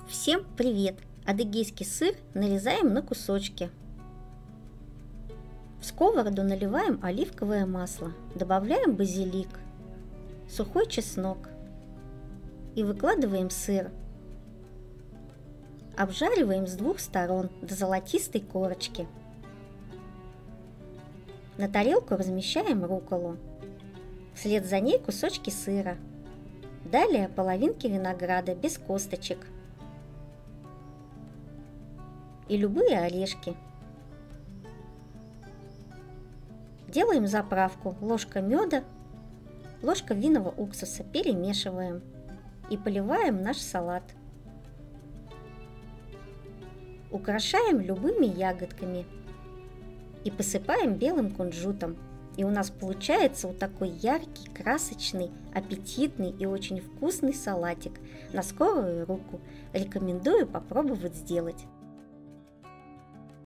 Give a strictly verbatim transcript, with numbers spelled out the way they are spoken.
Всем привет! Адыгейский сыр нарезаем на кусочки. В сковороду наливаем оливковое масло, добавляем базилик, сухой чеснок и выкладываем сыр. Обжариваем с двух сторон до золотистой корочки. На тарелку размещаем рукколу, вслед за ней кусочки сыра, далее половинки винограда без косточек и любые орешки. Делаем заправку: ложка меда, ложка винного уксуса, перемешиваем и поливаем наш салат. Украшаем любыми ягодками и посыпаем белым кунжутом. И у нас получается вот такой яркий, красочный, аппетитный и очень вкусный салатик на скорую руку. Рекомендую попробовать сделать.